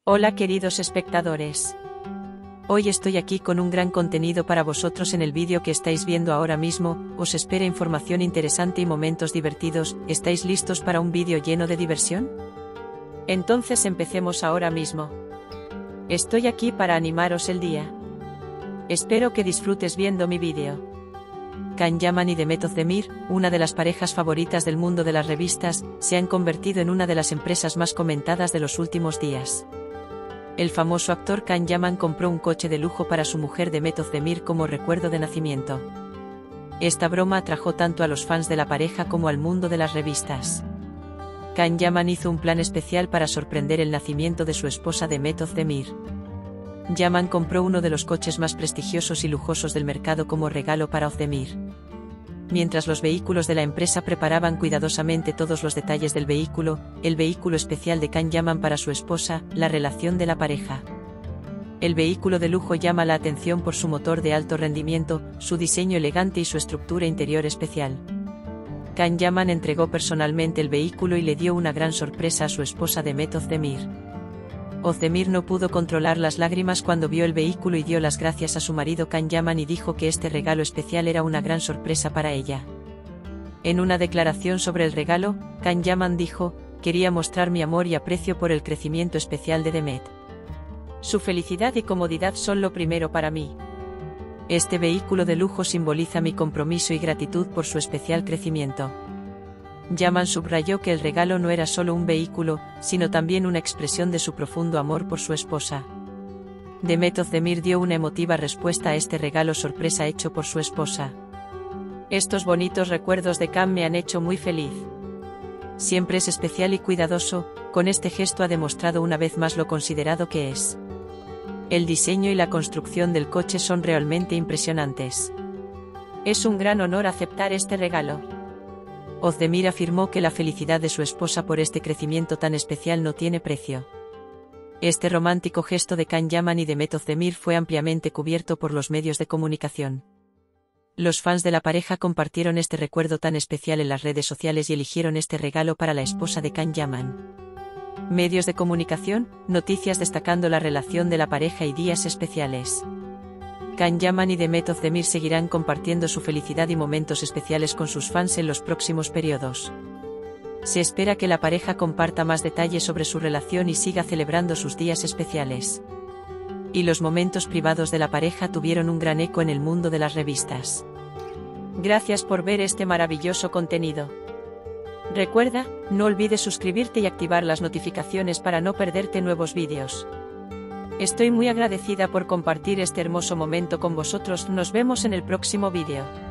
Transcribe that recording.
Hola queridos espectadores. Hoy estoy aquí con un gran contenido para vosotros en el vídeo que estáis viendo ahora mismo. Os espera información interesante y momentos divertidos. ¿Estáis listos para un vídeo lleno de diversión? Entonces empecemos ahora mismo. Estoy aquí para animaros el día. Espero que disfrutes viendo mi vídeo. Can Yaman y Demet Özdemir, una de las parejas favoritas del mundo de las revistas, se han convertido en una de las empresas más comentadas de los últimos días. El famoso actor Can Yaman compró un coche de lujo para su mujer Demet Özdemir como recuerdo de nacimiento. Esta broma atrajo tanto a los fans de la pareja como al mundo de las revistas. Can Yaman hizo un plan especial para sorprender el nacimiento de su esposa Demet Özdemir. Yaman compró uno de los coches más prestigiosos y lujosos del mercado como regalo para Özdemir. Mientras los vehículos de la empresa preparaban cuidadosamente todos los detalles del vehículo, el vehículo especial de Can Yaman para su esposa, la relación de la pareja. El vehículo de lujo llama la atención por su motor de alto rendimiento, su diseño elegante y su estructura interior especial. Can Yaman entregó personalmente el vehículo y le dio una gran sorpresa a su esposa Demet Özdemir. Özdemir no pudo controlar las lágrimas cuando vio el vehículo y dio las gracias a su marido Can Yaman y dijo que este regalo especial era una gran sorpresa para ella. En una declaración sobre el regalo, Can Yaman dijo: "Quería mostrar mi amor y aprecio por el crecimiento especial de Demet. Su felicidad y comodidad son lo primero para mí. Este vehículo de lujo simboliza mi compromiso y gratitud por su especial crecimiento". Yaman subrayó que el regalo no era solo un vehículo, sino también una expresión de su profundo amor por su esposa. Demet Özdemir dio una emotiva respuesta a este regalo sorpresa hecho por su esposa. "Estos bonitos recuerdos de Can me han hecho muy feliz. Siempre es especial y cuidadoso, con este gesto ha demostrado una vez más lo considerado que es. El diseño y la construcción del coche son realmente impresionantes. Es un gran honor aceptar este regalo". Özdemir afirmó que la felicidad de su esposa por este crecimiento tan especial no tiene precio. Este romántico gesto de Can Yaman y Demet Özdemir fue ampliamente cubierto por los medios de comunicación. Los fans de la pareja compartieron este recuerdo tan especial en las redes sociales y eligieron este regalo para la esposa de Can Yaman. Medios de comunicación, noticias destacando la relación de la pareja y días especiales. Can Yaman y Demet Özdemir seguirán compartiendo su felicidad y momentos especiales con sus fans en los próximos periodos. Se espera que la pareja comparta más detalles sobre su relación y siga celebrando sus días especiales. Y los momentos privados de la pareja tuvieron un gran eco en el mundo de las revistas. Gracias por ver este maravilloso contenido. Recuerda, no olvides suscribirte y activar las notificaciones para no perderte nuevos vídeos. Estoy muy agradecida por compartir este hermoso momento con vosotros. Nos vemos en el próximo vídeo.